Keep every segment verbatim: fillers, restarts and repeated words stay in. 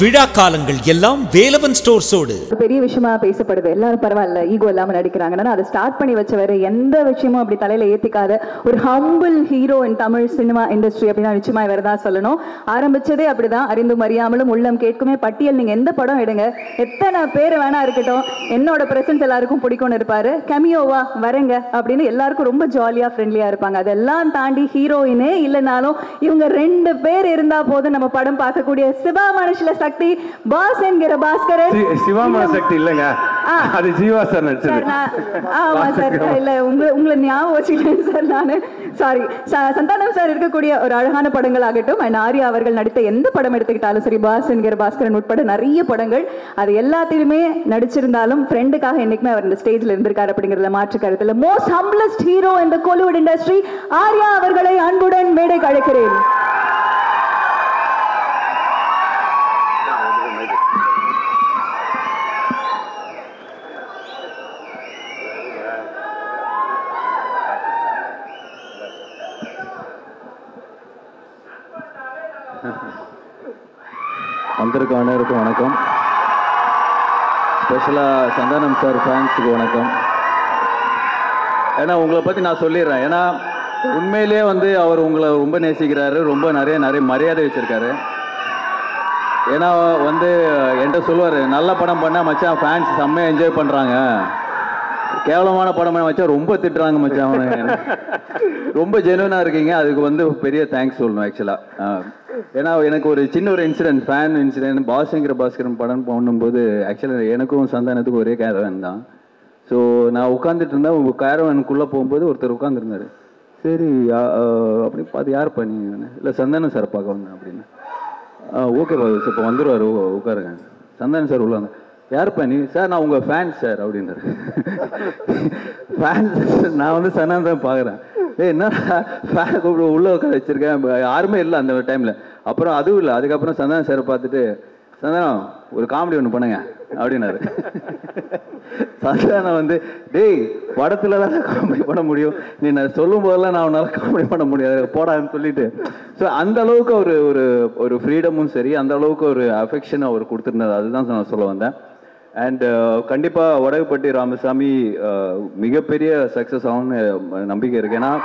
விழா காலங்கள் எல்லாம் வேலவன் ஸ்டோர்ஸோடு. பெரிய விஷயமா பேசப்படுது, எல்லாரும் பரவாயில்ல ஈகோ இல்லாம நடிக்கிறாங்கன்னா அதை ஸ்டார்ட் பண்ணி வச்சவர் எந்த விஷயமும் அப்படி தலையில ஏத்திக்காத ஒரு humble hero in Tamil cinema industry அப்படின்னா நிச்சயமா இவர் தான் சொல்லணும். ஆரம்பிச்சதே அப்படிதான், அறிந்தும் அறியாமலும் உள்ளம் கேட்குமே பட்டியல். நீங்க எந்த படம் எடுங்க, எத்தனை பேர் வேணா இருக்கட்டும், என்னோட பிரசன்ஸ் எல்லாருக்கும் பிடிக்கும்னு இருப்பாரு. கமியோவா வரங்க அப்படின்னு எல்லாருக்கும் ரொம்ப ஜாலியா ஃப்ரெண்ட்லியா இருப்பாங்க. அதெல்லாம் தாண்டி ஹீரோயினே இல்லைனாலும் இவங்க ரெண்டு பேர் இருந்தா போதும் நம்ம படம் பார்க்கக்கூடிய சிவா மனுஷல சக்தி பாஸ் என்கிற பாஸ்கரன். சிவா சக்தி இல்லங்க, அது ஜீவா சார் நடிச்சது. ஆமா சார், இல்ல உங்க உங்களை ஞாபகம் வச்சுக்கிறேன் சார் நானு, சாரி. சந்தானம் சார் இருக்கக்கூடிய ஒரு அழகான படங்கள் ஆகட்டும், அண்ட் ஆர்யா அவர்கள் நடித்த எந்த படம் எடுத்துக்கிட்டாலும் சரி, பாஸ் என்கிற பாஸ்கரன் உட்பட நிறைய படங்கள், அது எல்லாத்திலுமே நடிச்சிருந்தாலும் ஃப்ரெண்டுக்காக என்னைக்குமே அவர் இந்த ஸ்டேஜ்ல இருந்திருக்காரு அப்படிங்கறதுல மாற்று கருத்துல. Most humblest hero in the Kollywood industry Arya அவர்களை அன்புடன் மேடைக்கு அழைக்கிறேன். வந்திருக்க அனைவருக்கும் வணக்கம். ஸ்பெஷலாக சந்தானம் சார் ஃபேன்ஸுக்கு வணக்கம். ஏன்னா உங்களை பற்றி நான் சொல்லிடுறேன். ஏன்னா உண்மையிலேயே வந்து அவர் உங்களை ரொம்ப நேசிக்கிறாரு, ரொம்ப நிறைய நிறைய மரியாதை வச்சுருக்காரு. ஏன்னா வந்து என்கிட்ட சொல்லுவார், நல்ல படம் பண்ணால் மச்சான் ஃபேன்ஸ் செம்மையாக என்ஜாய் பண்ணுறாங்க, கேவலமான படம் வச்சா ரொம்ப திட்டுறாங்க மச்சான், அவனை ரொம்ப ஜெனுவனாக இருக்கீங்க. அதுக்கு வந்து பெரிய தேங்க்ஸ் சொல்லணும் ஆக்சுவலாக. ஏன்னா எனக்கு ஒரு சின்ன ஒரு இன்சிடென்ட், ஃபேன் இன்சிடென்ட், பாஸ்ங்கிற பாஸ்கரன் படம் பண்ணும்போது ஆக்சுவலாக எனக்கும் சந்தானத்துக்கும் ஒரே கேரவன் தான். ஸோ நான் உட்காந்துட்டு இருந்தேன், உங்கள் கேரவனுக்குள்ளே போகும்போது ஒருத்தர் உட்காந்துருந்தார். சரி அப்படி பார்த்து யார் பண்ணி, இல்லை சந்தானம் சார் பார்க்க வந்தேன் அப்படின்னு. ஓகே பாஸ் இப்போ வந்துடுவார், உட்காருங்க. சந்தானம் சார் உள்ள வந்தேன். யார் பண்ணி சார், நான் உங்கள் ஃபேன்ஸ் சார் அப்படின்னாரு. ஃபேன்ஸ், நான் வந்து சந்தானம் தான் பார்க்குறேன். ஏ என்ன ஃபேனை கூப்பிட்டு உள்ளே உட்கார வச்சுருக்கேன், யாருமே இல்லை அந்த டைமில். அப்புறம் அதுவும் இல்லை, அதுக்கப்புறம் சந்தானம் சாரை பார்த்துட்டு, சந்தானம் ஒரு காமெடி ஒன்று பண்ணுங்க அப்படின்னாரு. சந்தானம் வந்து, டேய் படத்தில் தான் காமெடி பண்ண முடியும், நீ நான் சொல்லும் போதெல்லாம் நான் அவனால் காமெடி பண்ண முடியாது போடான்னு சொல்லிட்டு. ஸோ அந்த அளவுக்கு ஒரு ஒரு ஒரு ஃப்ரீடமும் சரி, அந்த அளவுக்கு ஒரு அஃபெக்ஷன் அவர் கொடுத்துருந்தார். அதுதான் நான் சொல்ல வந்தேன். அண்ட் கண்டிப்பாக வடகுப்பட்டி ராமசாமி மிகப்பெரிய சக்ஸஸ் ஆகும்னு நம்பிக்கை இருக்கு. ஏன்னா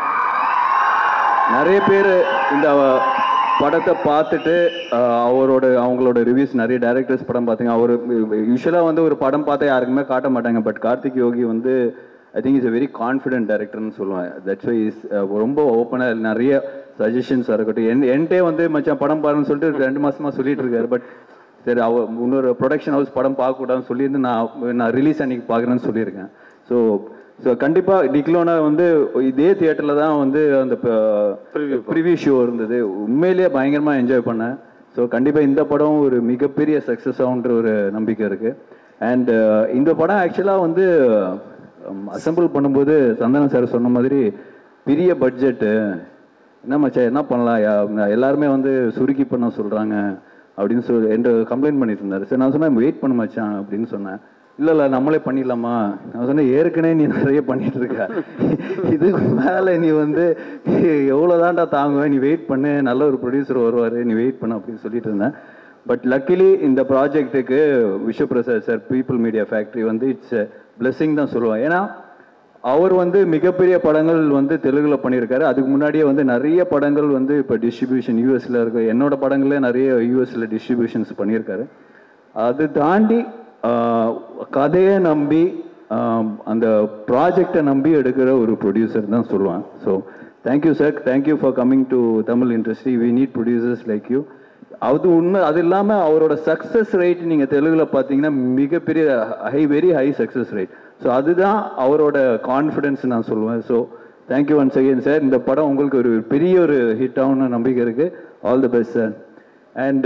நிறைய பேர் இந்த படத்தை பார்த்துட்டு அவரோட அவங்களோட ரிவ்யூஸ், நிறைய டைரக்டர்ஸ் படம் பார்த்தீங்க. அவர் யூஸ்வலாக வந்து ஒரு படம் பார்த்தா யாருக்குமே காட்ட மாட்டாங்க. பட் கார்த்திக் யோகி வந்து I think is a very confident டைரக்டர்னு சொல்லுவேன். தட்ஸ் வை இஸ் ரொம்ப ஓப்பனாக நிறைய சஜஷன்ஸாக இருக்கட்டும். என் என்கிட்டே வந்து மச்சான் படம் பாருன்னு சொல்லிட்டு ரெண்டு மாதமாக சொல்லிட்டு இருக்காரு. பட் சரி, அவர் இன்னொரு ப்ரொடக்ஷன் ஹவுஸ் படம் பார்க்கக்கூடாதுன்னு சொல்லியிருந்து நான் நான் ரிலீஸ் அன்றைக்கி பார்க்குறேன்னு சொல்லியிருக்கேன். ஸோ ஸோ கண்டிப்பாக டிக்லோனா வந்து இதே தியேட்டரில் தான் வந்து அந்த ப்ரிவியூ ஷோ இருந்தது. உண்மையிலேயே பயங்கரமாக என்ஜாய் பண்ணேன். ஸோ கண்டிப்பாக இந்த படம் ஒரு மிகப்பெரிய சக்ஸஸ் ஆகுன்ற ஒரு நம்பிக்கை இருக்குது. அண்ட் இந்த படம் ஆக்சுவலாக வந்து அசம்பிள் பண்ணும்போது சந்தானம் சார் சொன்ன மாதிரி பெரிய பட்ஜெட்டு, என்ன மச்சா என்ன பண்ணலாம், எல்லாருமே வந்து சுருக்கி பண்ண சொல்கிறாங்க அப்படின்னு சொல்லி என்கிட்ட கம்ப்ளைண்ட் பண்ணிட்டு இருந்தாரு. சரி நான் சொன்னேன் வெயிட் பண்ண மச்சான் அப்படின்னு சொன்னேன். இல்லை இல்லை நம்மளே பண்ணிடலாமா, நான் சொன்னேன் ஏற்கனவே நீ நிறைய பண்ணிட்டு இருக்க, இதுக்கு மேலே நீ வந்து எவ்வளோதான்டா தாங்குவேன், நீ வெயிட் பண்ணு, நல்ல ஒரு ப்ரொடியூசர் வருவார், நீ வெயிட் பண்ண அப்படின்னு சொல்லிட்டு இருந்தேன். பட் லக்கிலி இந்த ப்ராஜெக்ட்டுக்கு Vishwaprasad sir, people media factory வந்து இட்ஸ் பிளெஸிங் தான் சொல்லுவேன். ஏன்னா அவர் வந்து மிகப்பெரிய படங்கள் வந்து தெலுங்கில் பண்ணியிருக்காரு. அதுக்கு முன்னாடியே வந்து நிறைய படங்கள் வந்து இப்போ டிஸ்ட்ரிபியூஷன் யூஎஸில் இருக்கு. என்னோட படங்களே நிறைய யூஎஸில் டிஸ்ட்ரிபியூஷன்ஸ் பண்ணியிருக்காரு. அது தாண்டி கதையை நம்பி அந்த ப்ராஜெக்டை நம்பி எடுக்கிற ஒரு ப்ரொடியூசர் தான் சொல்லுவேன். So thank you sir, thank you for coming to Tamil industry. We need producers like you. அது உண்மை. அது இல்லாமல் அவரோட சக்ஸஸ் ரேட் நீங்கள் தெலுங்கில் பார்த்தீங்கன்னா மிகப்பெரிய high, very high success rate. So அதுதான் அவரோட கான்ஃபிடென்ஸ் நான் சொல்லுவேன். So thank you once again sir. இந்த படம் உங்களுக்கு ஒரு பெரிய ஒரு ஹிட் ஆகும்னு நம்பிக்கை இருக்குது. All the best sir. And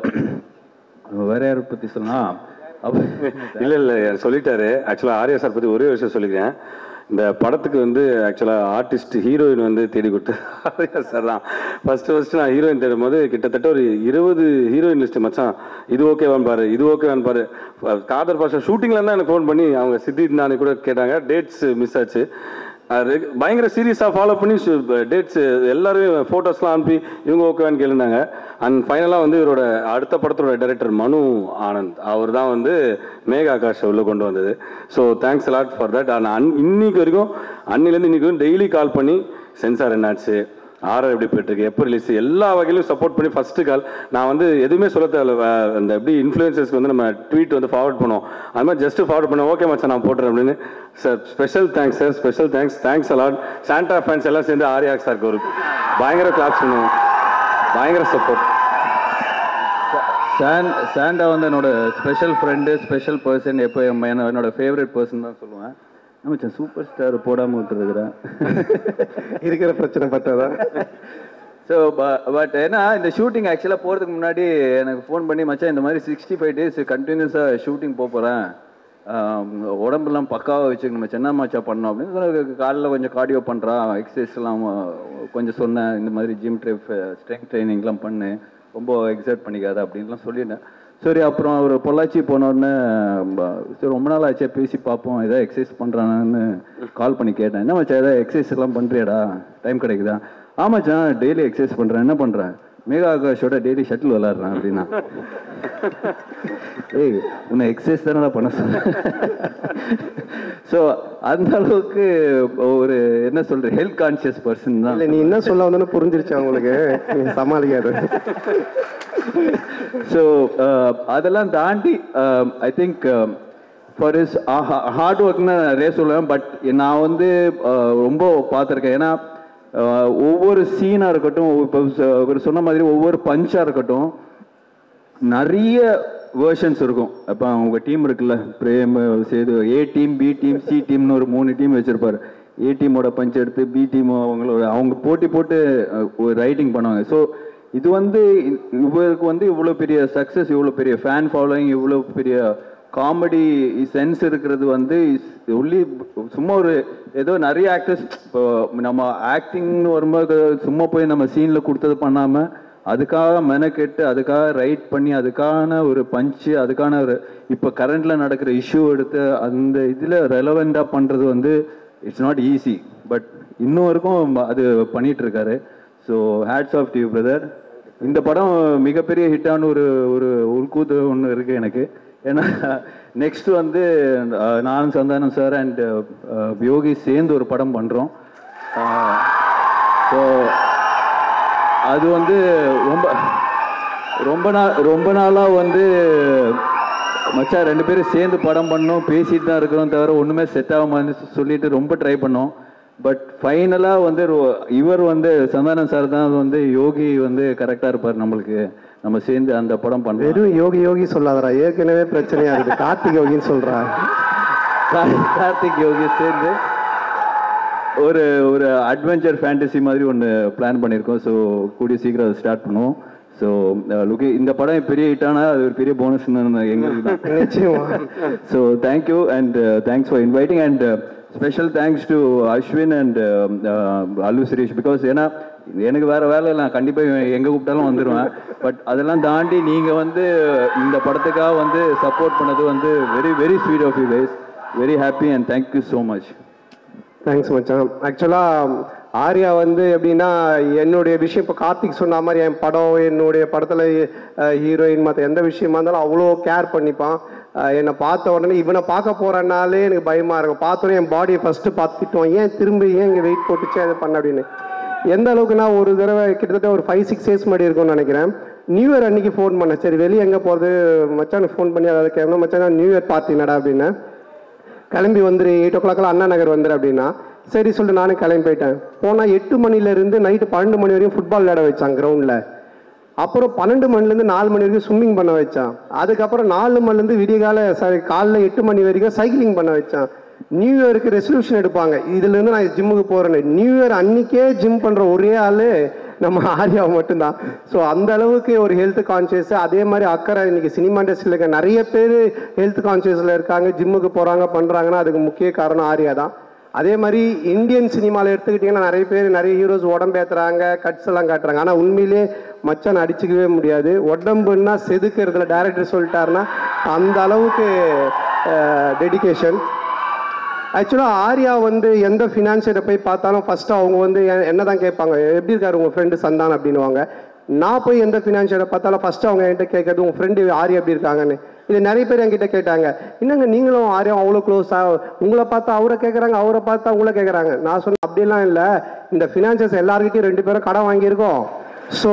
வேற யாரை பற்றி சொல்லலாம்? இல்லை இல்லை சொல்லிட்டாரு. ஆக்சுவலாக ஆர்யா சார் பற்றி ஒரே விஷயம் சொல்லிக்கிறேன். இந்த படத்துக்கு வந்து ஆக்சுவலாக ஆர்டிஸ்ட் ஹீரோயின் வந்து தேடி கொடுத்து ஆர்யா சார் தான். ஃபஸ்ட்டு ஃபஸ்ட்டு நான் ஹீரோயின் தேடும் போது கிட்டத்தட்ட ஒரு இருபது ஹீரோயின் லிஸ்ட்டு மச்சான், இது ஓகேவான்னு பாரு, இது ஓகேவான்னு பாரு. காதர் பாஷா ஷூட்டிங்கில் தான் எனக்கு ஃபோன் பண்ணி அவங்க சித்தி நானே கூட கேட்டாங்க. டேட்ஸ் மிஸ் ஆச்சு. பயங்கர சீரியஸாக ஃபாலோ பண்ணி டேட்ஸ் எல்லாரும் ஃபோட்டோஸ்லாம் அனுப்பி இவங்க ஓகேவான்னு கேளுனாங்க. அண்ட் ஃபைனலாக வந்து இவரோட அடுத்த படத்தோட டைரக்டர் மனு ஆனந்த் அவர் தான் வந்து மேகா ஆகாஷ் உள்ள கொண்டு வந்தது. So thanks a lot for that. ஆனால் அன் இன்னைக்கு வரைக்கும் அன்னிலேருந்து இன்னைக்கு வரைக்கும் டெய்லி கால் பண்ணி சென்சார் என்னாச்சு, ஆர்ஆர் எப்படி போயிட்டுருக்கு, எப்போ ரிலீஸ், எல்லா வகையிலும் சப்போர்ட் பண்ணி ஃபஸ்ட்டு கால். நான் வந்து எதுவுமே சொல்ல தேவையில்ல, அந்த எப்படி இன்ஃப்ளூயன்சர்ஸ்க்கு வந்து நம்ம ட்வீட் வந்து ஃபார்வர்ட் பண்ணுவோம், அது மாதிரி ஜஸ்ட்டு ஃபார்வர்ட் பண்ணேன், ஓகே மச்சான் நான் போட்டுறேன் அப்படின்னு. Sir special thanks sir, special thanks thanks a lot. சாண்டா ஃபேன்ஸ் எல்லாம் சேர்ந்து ஆர்யா சாருக்கு ஒரு பயங்கர கிளாப்ஸ் பண்ணுவோம், பயங்கர சப்போர்ட். சான் சாண்டா வந்து என்னோட ஸ்பெஷல் ஃப்ரெண்டு, ஸ்பெஷல் பர்சன், எப்போ என்னோட ஃபேவரட் பர்சன் தான் சொல்லுவேன். மச்சான் சூப்பர் ஸ்டார் போடாமல் விட்டுருக்குறேன் இருக்கிற பிரச்சனை பார்த்தா. ஸோ பட் ஏன்னா இந்த ஷூட்டிங் ஆக்சுவலாக போகிறதுக்கு முன்னாடி எனக்கு ஃபோன் பண்ணி மச்சான் இந்த மாதிரி சிக்ஸ்டி ஃபைவ் டேஸ் கண்டினியூஸாக ஷூட்டிங் போக போகிறேன், உடம்புலாம் பக்காவாக வச்சுக்கணும் மச்சான், என்ன மச்சா பண்ணோம் அப்படின்னு. காலையில் கொஞ்சம் கார்டியோ பண்ணுறான், எக்ஸசைஸ்லாம் கொஞ்சம் சொன்னேன், இந்த மாதிரி ஜிம் ட்ரிப் ஸ்ட்ரெங்க் ட்ரைனிங்லாம் பண்ணு, ரொம்ப எக்ஸர்ட் பண்ணிக்காத அப்படின்லாம் சொல்லிட்டேன். சரி அப்புறம் அவர் பொள்ளாச்சி போனோடனே சரி ரொம்ப நாள் ஆச்சே பேசி பார்ப்போம், ஏதோ எக்ஸசைஸ் பண்ணுறானான்னு கால் பண்ணி கேட்டேன். என்ன மச்சா ஏதோ எக்ஸசைஸ் எல்லாம் பண்ணுறியாடா, டைம் கிடைக்குதா? ஆமாச்சான் டெய்லி எக்ஸசைஸ் பண்ணுறேன். என்ன பண்ணுறேன்? மேகா ஆகாஷோட டெய்லி ஷட்டில் விளாட்றேன் அப்படின்னா. ஏய் உன்னை எக்ஸசைஸ் தானே பண்ண சொன்னேன். ஸோ அந்த அளவுக்கு ஒரு என்ன சொல்ற ஹெல்த் கான்சியஸ் பர்சன் தான். இல்லை நீ என்ன சொல்ல வந்தோன்னு புரிஞ்சிருச்சு அவங்களுக்கு, சமாளிக்காது. ஸோ அதெல்லாம் தாண்டி I think for is hard ஒர்க்னு நிறைய சொல்லுவேன். பட் நான் வந்து ரொம்ப பார்த்துருக்கேன். ஏன்னா ஒவ்வொரு சீனாக இருக்கட்டும், இப்போ ஒரு சொன்ன மாதிரி ஒவ்வொரு பஞ்சாக இருக்கட்டும், நிறைய வேர்ஷன்ஸ் இருக்கும். இப்போ அவங்க டீம் இருக்குல்ல, Prem Sethu, A team, B team, C டீம்னு ஒரு மூணு டீம் வச்சுருப்பார். ஏ டீமோட பஞ்ச் எடுத்து பி டீம் அவங்களோட அவங்க போட்டி போட்டு ரைட்டிங் பண்ணுவாங்க. ஸோ இது வந்து இவருக்கு வந்து இவ்வளோ பெரிய சக்ஸஸ், இவ்வளோ பெரிய ஃபேன் ஃபாலோயிங், இவ்வளோ பெரிய காமெடி சென்ஸ் இருக்கிறது வந்து ஒன்லி சும்மா ஒரு ஏதோ நிறைய ஆக்டர்ஸ் இப்போ நம்ம ஆக்டிங்னு வரும்போது சும்மா போய் நம்ம சீனில் கொடுத்தது பண்ணாமல் அதுக்காக மெனக்கெட்டு அதுக்காக ரைட் பண்ணி அதுக்கான ஒரு பஞ்சு, அதுக்கான ஒரு இப்போ கரண்டில் நடக்கிற இஷ்யூ எடுத்து அந்த இதில் ரெலவெண்ட்டாக பண்ணுறது வந்து இட்ஸ் நாட் ஈஸி. பட் இன்னும் வரைக்கும் அது பண்ணிகிட்ருக்காரு. So hats off to you brother. இந்த படம் மிகப்பெரிய ஹிட்டான ஒரு ஒரு உள்கூத்து ஒன்று இருக்குது எனக்கு. ஏன்னா நெக்ஸ்ட் வந்து நானும் சந்தானம் சார் அண்ட் யோகி சேர்ந்து ஒரு படம் பண்ணுறோம். ஸோ அது வந்து ரொம்ப ரொம்ப நாள் ரொம்ப நாளாக வந்து மச்சா ரெண்டு பேரும் சேர்ந்து படம் பண்ணோம், பேசிட்டு தான் இருக்கிறோம், தவிர ஒன்றுமே செட் ஆகாம சொல்லிட்டு ரொம்ப ட்ரை பண்ணோம். பட் ஃபைனலாக வந்து இவர் வந்து சந்தானம் சார் தான் வந்து யோகி வந்து கரெக்டாக இருப்பார் நம்மளுக்கு, நம்ம சேர்ந்து அந்த படம் பண்ணுறோம். வெறும் யோகி யோகி சொல்லாதரா, ஏற்கனவே பிரச்சனையா இருக்குது. கார்த்திக் யோகின்னு சொல்கிறா. கார்த்திக் யோகி சேர்ந்து ஒரு ஒரு அட்வென்ச்சர் ஃபேண்டசி மாதிரி ஒன்று பிளான் பண்ணியிருக்கோம். ஸோ கூடிய சீக்கிரம் அதை ஸ்டார்ட் பண்ணுவோம். ஸோ லுக்கி இந்த படம் பெரிய ஹிட்டானா அது ஒரு பெரிய போனஸ்ன்னு எங்களுக்கு தான் நிச்சயமா. So thank you and thanks for inviting and special thanks to Ashwin and Allu Suresh. Because ஏன்னா எனக்கு வேறு வேலை நான் கண்டிப்பாக எங்கே கூப்பிட்டாலும் வந்துடுவேன். பட் அதெல்லாம் தாண்டி நீங்கள் வந்து இந்த படத்துக்காக வந்து சப்போர்ட் பண்ணது வந்து very very sweet of you guys. Very happy and thank you so much. Thanks மச்சான். ஆக்சுவலாக ஆர்யா வந்து எப்படின்னா என்னுடைய விஷயம் இப்போ கார்த்திக் சொன்ன மாதிரி என் படம் என்னுடைய படத்தில் ஹீரோயின் மற்ற எந்த விஷயமா இருந்தாலும் அவ்வளோ கேர் பண்ணிப்பான். என்னை பார்த்த உடனே இவனை பார்க்க போகிறனாலே எனக்கு பயமாக இருக்கும். பார்த்தோன்னே என் பாடியை ஃபஸ்ட்டு பார்த்துட்டோம், ஏன் திரும்ப ஏன் இங்கே வெயிட் போட்டுச்சு அதை பண்ண அப்படின்னு. எந்த அளவுக்கு நான் ஒரு தடவை கிட்டத்தட்ட ஒரு ஃபைவ் சிக்ஸ் டேஸ் முன்னாடி இருக்கும்னு நினைக்கிறேன், நியூ இயர் அன்றைக்கி ஃபோன் பண்ணேன். சரி வெளியே எங்கே போகிறது மச்சானுக்கு ஃபோன் பண்ணி அதாவது கேட்கணும், மச்சான் நியூ இயர் பார்ட்டி நடா அப்படின்னு. கிளம்பி வந்துரு எயிட் ஓ கிளாக்லாம் அண்ணா நகர் வந்துரு அப்படின்னா சரி சொல்லிட்டு நானும் கிளம்பி போயிட்டேன். போனால் எட்டு மணிலேருந்து நைட்டு பன்னெண்டு மணி வரைக்கும் ஃபுட்பால் விளையாட வச்சான் கிரவுண்டில். அப்புறம் பன்னெண்டு மணிலேருந்து நாலு மணி வரைக்கும் ஸ்விம்மிங் பண்ண வச்சான். அதுக்கப்புறம் நாலு மணிலேருந்து விடிய கால சாரி காலைல எட்டு மணி வரைக்கும் சைக்கிளிங் பண்ண வச்சான். நியூ இயருக்கு ரெசல்யூஷன் எடுப்பாங்க, இதுலேருந்து நான் ஜிம்முக்கு போகிறேன்னு. நியூ இயர் அன்றைக்கே ஜிம் பண்ணுற ஒரே ஆள் நம்ம ஆர்யா மட்டும்தான். ஸோ அந்த அளவுக்கு ஒரு ஹெல்த் கான்ஷியஸ், அதே மாதிரி அக்கறை. இன்றைக்கி சினிமா இண்டஸ்ட்ரியில் இருக்க நிறைய பேர் ஹெல்த் கான்ஷியஸில் இருக்காங்க, ஜிம்முக்கு போகிறாங்க பண்ணுறாங்கன்னா அதுக்கு முக்கிய காரணம் ஆர்யா தான். அதே மாதிரி இந்தியன் சினிமாவில் எடுத்துக்கிட்டிங்கன்னா நிறைய பேர் நிறைய ஹீரோஸ் உடம்பேற்றுறாங்க, கட்ஸ் எல்லாம் காட்டுறாங்க. ஆனால் உண்மையிலே மச்சான் அடிச்சுக்கவே முடியாது. உடம்புன்னா செதுக்கிறதுல டேரக்டர் சொல்லிட்டாருன்னா அந்த அளவுக்கு டெடிக்கேஷன். ஆக்சுவலாக ஆர்யா வந்து எந்த ஃபினான்ஷியரை போய் பார்த்தாலும் ஃபஸ்ட்டு அவங்க வந்து என்ன தான் கேட்பாங்க, எப்படி இருக்காரு உங்கள் ஃப்ரெண்டு சந்தான் அப்படின்னுவாங்க. நான் போய் எந்த ஃபினான்ஷியரை பார்த்தாலும் ஃபஸ்ட்டு அவங்க என்கிட்ட கேட்கறது உங்கள் ஃப்ரெண்டு ஆர்யா எப்படி இருக்காங்கன்னு. இது நிறைய பேர் என்கிட்ட கேட்டாங்க, என்னங்க நீங்களும் ஆர்யா அவ்வளோ க்ளோஸாக, உங்களை பார்த்தா அவரை கேட்குறாங்க, அவரை பார்த்தா உங்களை கேட்குறாங்க. நான் சொன்னேன் அப்படிலாம் இல்லை, இந்த ஃபினான்ஷியர்ஸ் எல்லாருக்கிட்டையும் ரெண்டு பேரும் கடன் வாங்கியிருக்கோம். ஸோ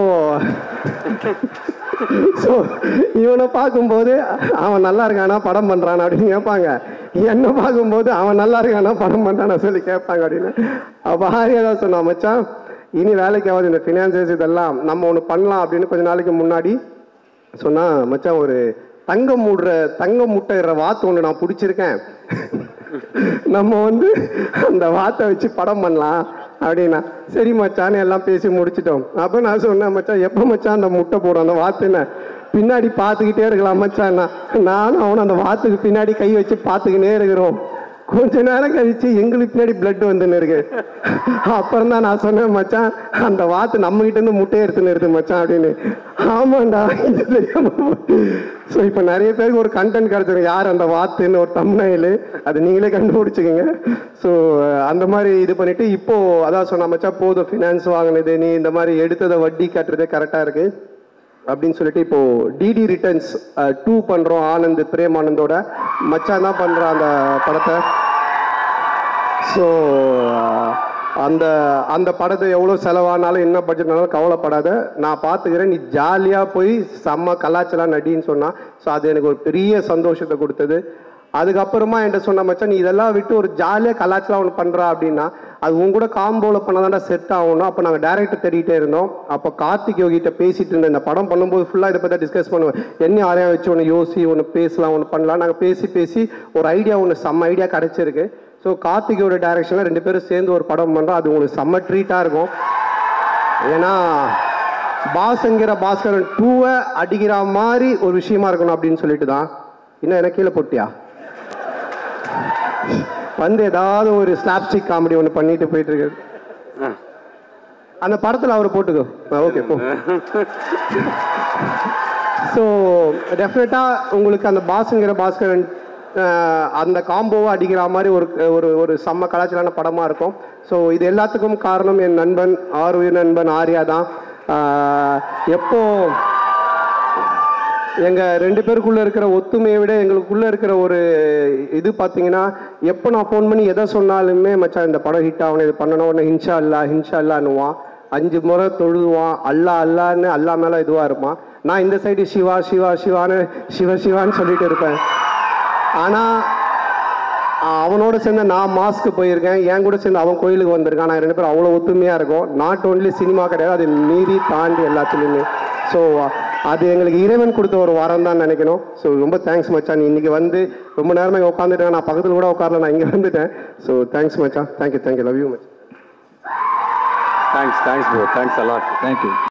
ஸோ இவனை பார்க்கும்போது அவன் நல்லா இருக்கானா படம் பண்ணுறானா அப்படின்னு கேட்பாங்க, என்னை பார்க்கும்போது அவன் நல்லா இருக்கானா படம் பண்ணுறானா சொல்லி கேட்பாங்க அப்படின்னு. அப்போ ஆர்யா தான் சொன்னான், மச்சான் இனி வேலைக்கு ஆகாது இந்த ஃபினான்சியர்ஸ் இதெல்லாம் நம்ம ஒன்று பண்ணலாம் அப்படின்னு கொஞ்ச நாளைக்கு முன்னாடி சொன்னால், மச்சான் ஒரு தங்கம் மூடுற தங்கம் முட்டைற வாத்து ஒன்று நான் பிடிச்சிருக்கேன், நம்ம வந்து அந்த வாத்தை வச்சு படம் பண்ணலாம் அப்படின்னா. சரி மச்சான்னு எல்லாம் பேசி முடிச்சிட்டோம். அப்போ நான் சொன்னேன், மச்சான் எப்போ மச்சான் அந்த முட்டை போடும் அந்த வாத்துன்னு பின்னாடி பார்த்துக்கிட்டே இருக்கலாம் மச்சான்னா. நானும் அவனும் அந்த வாத்துக்கு பின்னாடி கை வச்சு பார்த்துக்கினே இருக்கிறோம். கொஞ்ச நேரம் கழிச்சு எங்களுக்கு பின்னாடி பிளட் வந்துன்னு இருக்கு. அப்புறம் தான் நான் சொன்னேன், மச்சான் அந்த வாத்து நம்ம கிட்ட இருந்து முட்டையை எடுத்துன்னு இருக்கு மச்சான் அப்படின்னு. ஆமாண்டா இது தெரியாம. ஸோ இப்போ நிறைய பேருக்கு ஒரு கண்டென்ட் கிடைச்சிருக்கு, யார் அந்த வாத்துன்னு ஒரு தம்ப்நெயில், அது நீங்களே கண்டுபிடிச்சிக்கோங்க. ஸோ அந்த மாதிரி இது பண்ணிட்டு இப்போ அதான் சொன்ன, மச்சான் போதும் ஃபினான்ஸ் வாங்கினது, நீ இந்த மாதிரி எடுத்ததை வட்டி கட்டுறதே கரெக்டாக இருக்கு அப்படின்னு சொல்லிட்டு இப்போ டிடி ரிட்டர்ன்ஸ் டூ பண்ணுறோம். ஆனந்த் பிரேம் ஆனந்தோட மச்சான் தான் பண்ணுறான் அந்த படத்தை. ஸோ அந்த அந்த படத்தை எவ்வளோ செலவானாலும் என்ன பட்ஜெட்னாலும் கவலைப்படாத, நான் பார்த்துக்கிறேன், நீ ஜாலியாக போய் செம்ம கலாச்சலாம் நடின்னு சொன்னான். ஸோ அது எனக்கு ஒரு பெரிய சந்தோஷத்தை கொடுத்தது. அதுக்கப்புறமா என்கிட்ட சொன்ன, மச்சான் நீ இதெல்லாம் விட்டு ஒரு ஜாலியாக கலாச்சலாம் ஒன்று பண்ணுறா அப்படின்னா அது உங்க கூட காம்போவில் பண்ணாதான்டா செட் ஆகணும். அப்போ நாங்கள் டேரக்டர் தேடிட்டே இருந்தோம். அப்போ கார்த்திக் யோகிட்ட பேசிட்டு இருந்தேன், இந்த படம் பண்ணும்போது ஃபுல்லாக இதை பற்றி டிஸ்கஸ் பண்ணுவேன், என்ன ஆரையா வச்சு ஒன்று யோசி ஒன்று பேசலாம் ஒன்று பண்ணலாம். நாங்கள் பேசி பேசி ஒரு ஐடியா ஒன்று செம்ம ஐடியா கிடச்சிருக்கு. ஸோ கார்த்திகோட டைரக்ஷனில் ரெண்டு பேரும் சேர்ந்து ஒரு படம் பண்ணுறோம். அது உங்களுக்கு செம்ம ட்ரீட்டாக இருக்கும். ஏன்னா பாஸ்ங்கிற பாஸ்கரன் டூவை அடிக்கிற மாதிரி ஒரு விஷயமா இருக்கணும் அப்படின்னு சொல்லிட்டு தான். இன்னும் எனக்கு கீழே போட்டியா வந்து ஏதாவது ஒரு ஸ்லாப்ஸ்டிக் காமெடி ஒன்று பண்ணிட்டு போயிட்டு இருக்கு. அந்த படத்தில் அவர் போட்டுக்கோ. ஓகே போ. ஸோ டெஃபினட்டாக உங்களுக்கு அந்த பாஸ்ங்கிற பாஸ்கரன் அந்த காம்போவை அடிக்கிற மாதிரி ஒரு ஒரு ஒரு செம்ம கலாச்சாரான படமாக இருக்கும். ஸோ இது எல்லாத்துக்கும் காரணம் என் நண்பன் ஆர் உயிர் நண்பன் ஆர்யா தான். எப்போ எங்கள் ரெண்டு பேருக்குள்ளே இருக்கிற ஒத்துமையை விட எங்களுக்குள்ளே இருக்கிற ஒரு இது பார்த்தீங்கன்னா, எப்போ நான் ஃபோன் பண்ணி எதை சொன்னாலுமே மச்சான் இந்த படம் ஹிட் ஆகணும், இது பண்ணணும், உடனே ஹின்ஷா அல்லா ஹின்ஷா அல்லான்னுவான். அஞ்சு முறை தொழுதுவான், அல்லா அல்லான்னு அல்லா மேலே இதுவாக இருப்பான். நான் இந்த சைடு சிவா சிவா சிவான்னு சிவ சிவான்னு சொல்லிட்டு இருப்பேன். ஆனால் அவனோட சேர்ந்து நான் மாஸ்க்கு போயிருக்கேன், என் கூட சேர்ந்து அவன் கோயிலுக்கு வந்திருக்கான். நான் ரெண்டு பேரும் அவ்வளோ ஒத்துமையாக இருக்கும். நாட் ஓன்லி சினிமா கிடையாது, அது மீறி தாண்டி எல்லாத்துலேயுமே. ஸோ அது எங்களுக்கு இறைவன் கொடுத்த ஒரு வரம் தான் நினைக்கணும். ஸோ ரொம்ப தேங்க்ஸ் மச்சான், நீ இன்றைக்கி வந்து ரொம்ப நேரமாக இங்கே உட்காந்துட்டேன், நான் பக்கத்தில் கூட உட்காரல, நான் இங்கே வந்துட்டேன். ஸோ தேங்க்ஸ் மச்சான், thank you thank you, love you much. Thanks thanks bro, thanks a lot, thank you.